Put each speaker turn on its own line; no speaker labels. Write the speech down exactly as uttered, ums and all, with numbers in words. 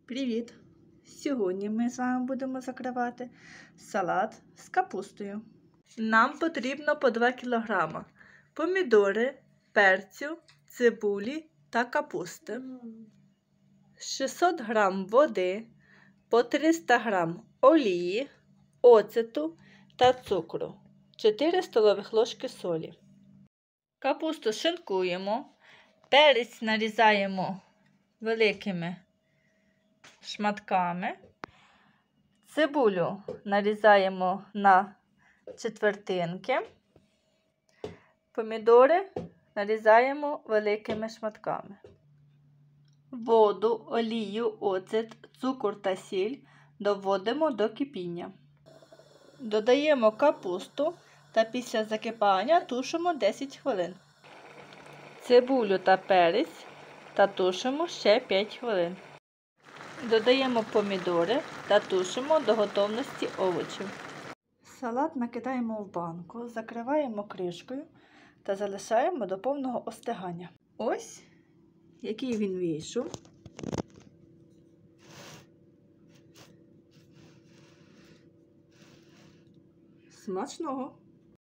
Привіт! Сьогодні ми з вами будемо закривати салат з капустою. Нам потрібно по два кілограми помідори, перцю, цибулі та капусти, шістсот грам води, по триста грам олії, оцету та цукру, чотири столових ложки солі. Капусту шинкуємо, перець нарізаємо великими шматками, цибулю нарізаємо на четвертинки, помідори нарізаємо великими шматками. Воду, олію, оцет, цукор та сіль доводимо до кипіння. Додаємо капусту та після закипання тушимо десять хвилин. Цибулю та перець та тушимо ще п'ять хвилин. Додаємо помідори та тушимо до готовності овочів. Салат накидаємо в банку, закриваємо кришкою та залишаємо до повного остигання. Ось який він вийшов. Смачного!